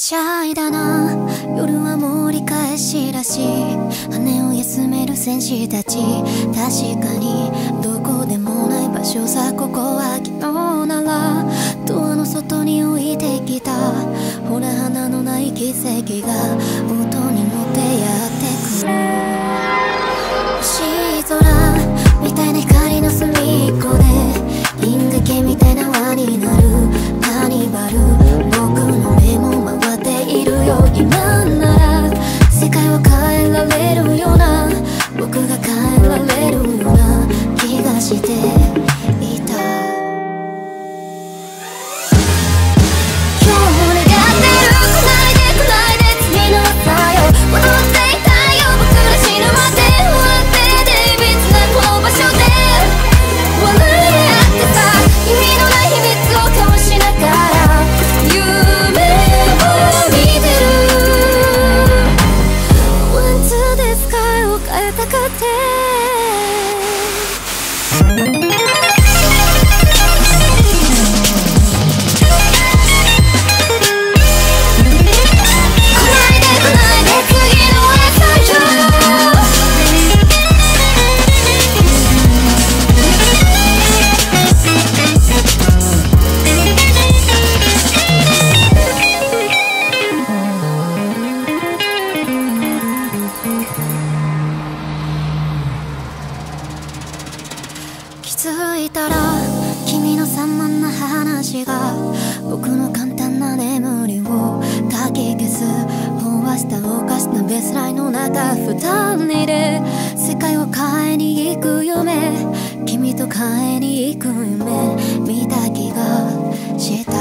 シャイだな、夜は盛り返しらしい。羽を休める戦士たち、確かにどこでもない場所さ。ここは昨日ならドアの外に置いてきた。ほら花のない奇跡が音に乗ってやってくる。星空みたいな光の隅っこで銀河系みたいな輪になるカーニバル。僕の目も回っているよ。今なら世界を変えられるような、僕が変えられるような気がしていた。今日も願ってる。来ないで来ないで次の朝よ。戻っていたいよ僕が死ぬまで。終わってでいびつなこの場所で笑い合ってさ。意味のない秘密を交わしながら夢を見てる。ワンツーでスカイを変えたくて気づいたら君の散漫な話が僕の簡単な眠りをかき消す。飽和したおかしなベースラインの中二人で世界を変えに行く夢、君と変えに行く夢見た気がした。